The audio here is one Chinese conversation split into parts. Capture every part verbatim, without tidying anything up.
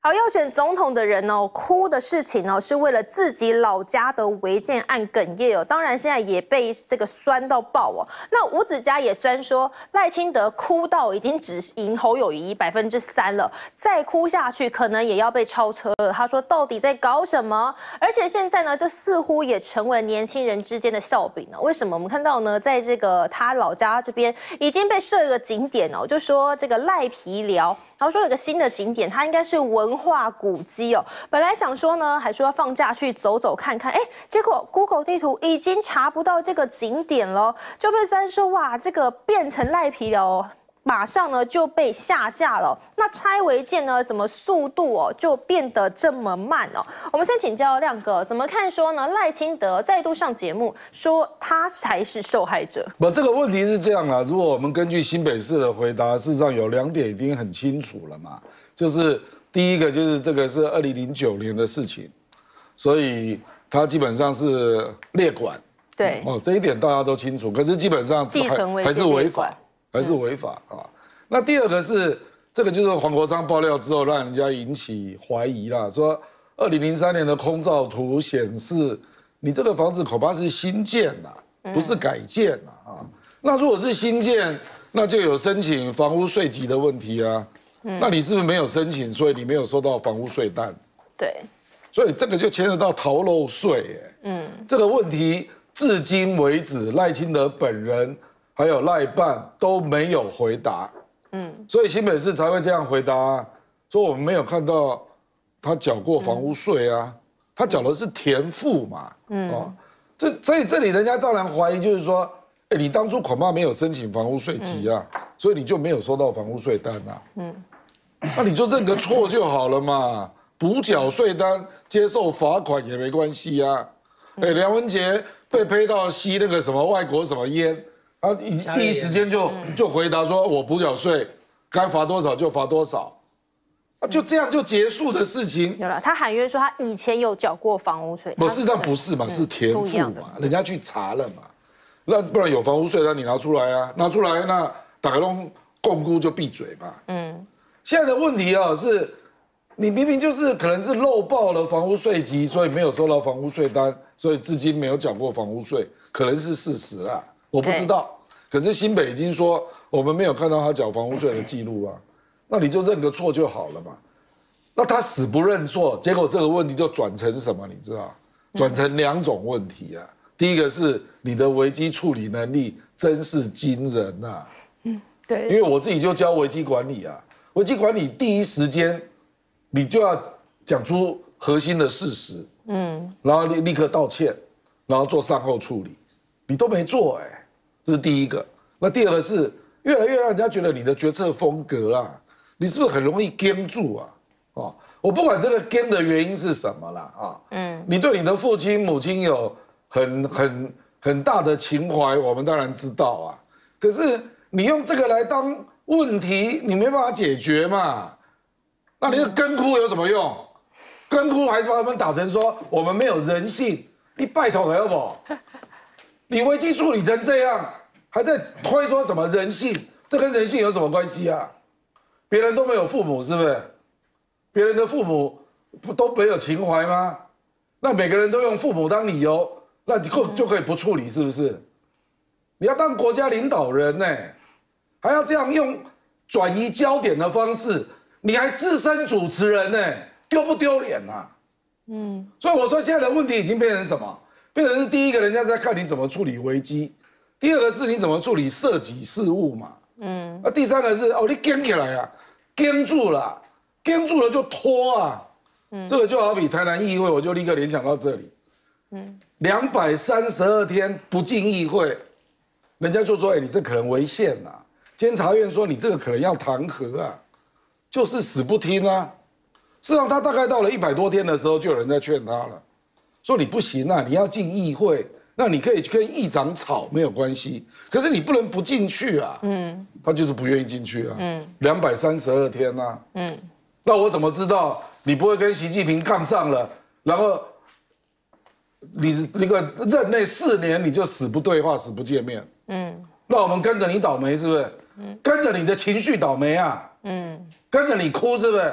好，要选总统的人哦，哭的事情哦，是为了自己老家的违建案哽咽哦。当然，现在也被这个酸到爆哦。那吴子嘉也酸说，赖清德哭到已经只赢侯友宜百分之三了，再哭下去可能也要被超车了。他说，到底在搞什么？而且现在呢，这似乎也成为年轻人之间的笑柄了。为什么？我们看到呢，在这个他老家这边已经被设了个景点哦，就说这个赖皮寮。然后说有个新的景点，它应该是文化古迹哦。本来想说呢，还说要放假去走走看看，哎，结果 Google 地图已经查不到这个景点了，就被酸说哇，这个变成赖皮了哦。马上呢就被下架了。那拆违建呢，怎么速度哦就变得这么慢哦？我们先请教亮哥，怎么看说呢？赖清德再度上节目说他才是受害者。 不，这个问题是这样啦。如果我们根据新北市的回答，事实上有两点已经很清楚了嘛。就是第一个，就是这个是二零零九年的事情，所以他基本上是列管。 对， 哦，这一点大家都清楚。可是基本上还还是违法。还是违法啊！那第二个是这个，就是黄国昌爆料之后，让人家引起怀疑啦。说二零零三年的空照图显示，你这个房子恐怕是新建呐，不是改建呐啊。那如果是新建，那就有申请房屋税籍的问题啊。那你是不是没有申请，所以你没有收到房屋税单？ 对。所以这个就牵扯到逃漏税，哎，嗯，这个问题至今为止，赖清德本人。还有赖办都没有回答，嗯，所以新北市才会这样回答、啊，说我们没有看到他缴过房屋税啊，嗯、他缴的是田赋嘛，嗯，哦，这所以这里人家当然怀疑，就是说，哎，你当初恐怕没有申请房屋税籍啊，嗯、所以你就没有收到房屋税单啊，嗯，那你就认个错就好了嘛，补缴税单，接受罚款也没关系啊，哎、嗯，梁文杰被推到吸那个什么外国什么烟。他第一时间就就回答说：“我补缴税，该罚多少就罚多少。”啊，就这样就结束的事情。 有了，他喊冤说他以前有缴过房屋税。 不，事实上不是嘛，是田赋嘛，人家去查了嘛。那不然有房屋税单你拿出来啊，拿出来那打开弄共估就闭嘴嘛。嗯。现在的问题啊是，你明明就是可能是漏报了房屋税籍，所以没有收到房屋税单，所以至今没有缴过房屋税，可能是事实啊。我不知道，可是新北已经说我们没有看到他缴房屋税的记录啊，那你就认个错就好了嘛。那他死不认错，结果这个问题就转成什么？你知道？转成两种问题啊。第一个是你的危机处理能力真是惊人呐、啊。嗯，对。因为我自己就教危机管理啊，危机管理第一时间你就要讲出核心的事实，嗯，然后立立刻道歉，然后做善后处理。你都没做哎、欸，这是第一个。那第二个是越来越让人家觉得你的决策风格啊，你是不是很容易跟住啊？哦，我不管这个跟的原因是什么啦啊，嗯，你对你的父亲母亲有很很很大的情怀，我们当然知道啊。可是你用这个来当问题，你没办法解决嘛。那你的跟哭有什么用？跟哭还把他们打成说我们没有人性，你拜托好不好？你危机处理成这样，还在推说什么人性？这跟人性有什么关系啊？别人都没有父母，是不是？别人的父母不都没有情怀吗？那每个人都用父母当理由，那你就就可以不处理，是不是？你要当国家领导人呢、欸，还要这样用转移焦点的方式，你还自称主持人呢、欸，丢不丢脸啊？嗯，所以我说现在的问题已经变成什么？变成是第一个，人家在看你怎么处理危机；第二个是你怎么处理涉及事务嘛。嗯，那第三个是哦，你跟起来啊，跟住了，跟住了就拖啊。嗯，这个就好比台南议会，我就立刻联想到这里。嗯，两百三十二天不进议会，人家就说：“哎，你这可能违宪啊。”监察院说：“你这个可能要弹劾啊。”就是死不听啊。事实上，他大概到了一百多天的时候，就有人在劝他了。说你不行啊，你要进议会，那你可以跟议长吵没有关系，可是你不能不进去啊。嗯，他就是不愿意进去啊。嗯，两百三十二天啊。嗯，那我怎么知道你不会跟习近平杠上了，然后你那个任内四年你就死不对话，死不见面？嗯，那我们跟着你倒霉是不是？嗯，跟着你的情绪倒霉啊。嗯，跟着你哭是不是？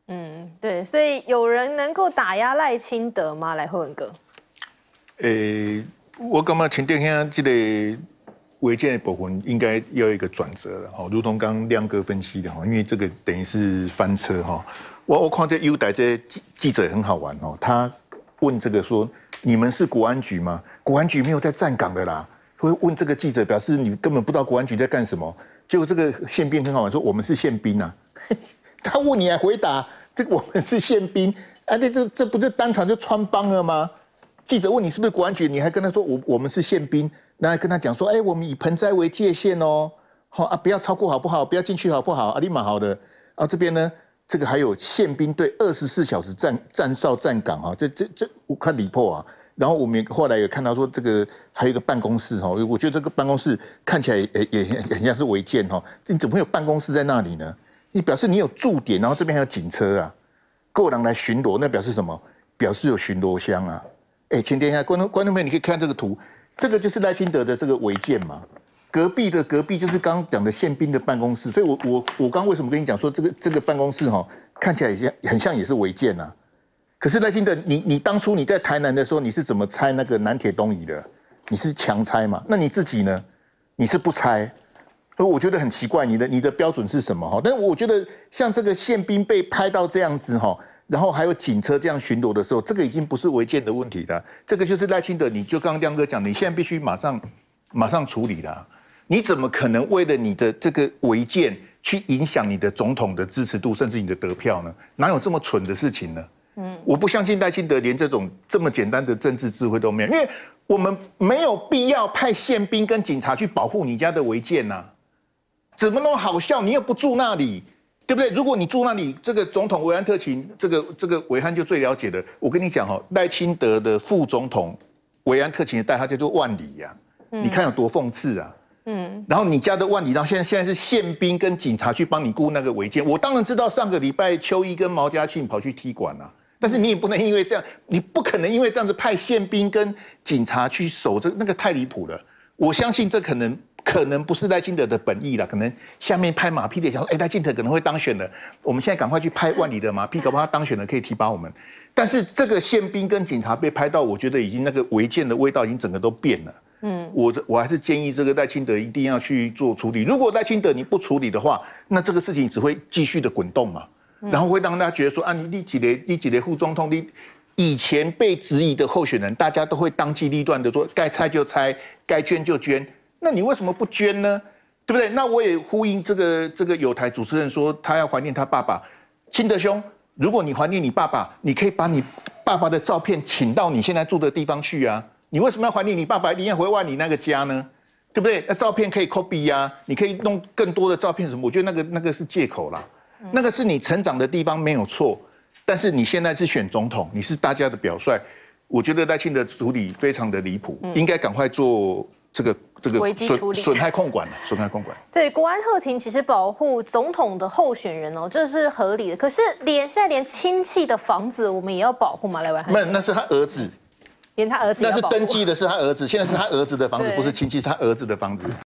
嗯，对，所以有人能够打压赖清德吗？来，慧文哥。 诶，我感觉前顶下这个违建的部分应该要有一个转折了哈，如同刚刚亮哥分析的哈，因为这个等于是翻车哈。我我看这优待这记记者很好玩哦，他问这个说：“你们是国安局吗？国安局没有在站岗的啦。”会问这个记者，表示你根本不知道国安局在干什么。结果这个宪兵很好玩，说：“我们是宪兵啊。”他问你还回答：“这个我们是宪兵。”啊，这这这不就当场就穿帮了吗？记者问你是不是国安局，你还跟他说我我们是宪兵，然后跟他讲说：“哎，我们以盆栽为界限哦，好啊，不要超过好不好？不要进去好不好？啊，立马好的。啊，这边呢。”这个还有宪兵队二十四小时站站哨站岗哈，这这这我看离破啊。然后我们后来有看到说，这个还有一个办公室哈，我觉得这个办公室看起来也也也很像是违建哈。你怎么会有办公室在那里呢？你表示你有驻点，然后这边还有警车啊，够人来巡逻，那表示什么？表示有巡逻箱啊。哎，前天下观众观众朋友，你可以看这个图，这个就是赖清德的这个违建嘛。隔壁的隔壁就是刚刚讲的宪兵的办公室，所以我我我刚为什么跟你讲说这个这个办公室哈、哦、看起来也像很像也是违建啊？可是赖清德，你你当初你在台南的时候你是怎么拆那个南铁东移的？你是强拆嘛？那你自己呢？你是不拆？而我觉得很奇怪，你的你的标准是什么哈？但是我觉得像这个宪兵被拍到这样子哈，然后还有警车这样巡逻的时候，这个已经不是违建的问题了，这个就是赖清德，你就刚刚亮哥讲，你现在必须马上马上处理了。你怎么可能为了你的这个违建去影响你的总统的支持度，甚至你的得票呢？哪有这么蠢的事情呢？嗯，我不相信赖清德连这种这么简单的政治智慧都没有，因为我们没有必要派宪兵跟警察去保护你家的违建呐、啊，怎么那么好笑？你又不住那里，对不对？如果你住那里，这个总统维安特勤，这个这个维安就最了解的。我跟你讲哈、哦，赖清德的副总统维安特勤的代号叫做万里呀、啊，嗯、你看有多讽刺啊！嗯，然后你家的万里，然后现在现在是宪兵跟警察去帮你顾那个违建。我当然知道上个礼拜邱毅跟毛嘉庆跑去踢馆啊，但是你也不能因为这样，你不可能因为这样子派宪兵跟警察去守这那个太离谱了。我相信这可能可能不是赖清德的本意啦，可能下面拍马屁的想说，哎，赖清德可能会当选了，我们现在赶快去拍万里的马屁，搞不好他当选了可以提拔我们。但是这个宪兵跟警察被拍到，我觉得已经那个违建的味道已经整个都变了。嗯，我我还是建议这个赖清德一定要去做处理。如果赖清德你不处理的话，那这个事情只会继续的滚动嘛，然后会让大家觉得说啊，你你几个你几个副总统，你以前被质疑的候选人，大家都会当机立断的说该拆就拆，该捐就捐，那你为什么不捐呢？对不对？那我也呼应这个这个有台主持人说，他要怀念他爸爸，清德兄，如果你怀念你爸爸，你可以把你爸爸的照片请到你现在住的地方去啊。你为什么要怀念你爸爸？一定要回万里那个家呢？对不对？那照片可以 copy 呀、啊，你可以弄更多的照片什么？我觉得那个那个是借口啦，嗯、那个是你成长的地方没有错，但是你现在是选总统，你是大家的表率，我觉得赖清德处理非常的离谱，嗯、应该赶快做这个这个损损害控管损害控管。 对，国安特勤其实保护总统的候选人哦，这是合理的。可是连现在连亲戚的房子我们也要保护吗？赖文汉？ 没，那是他儿子。 连他儿子那是登记的是他儿子，现在是他儿子的房子，不是亲戚，是他儿子的房子。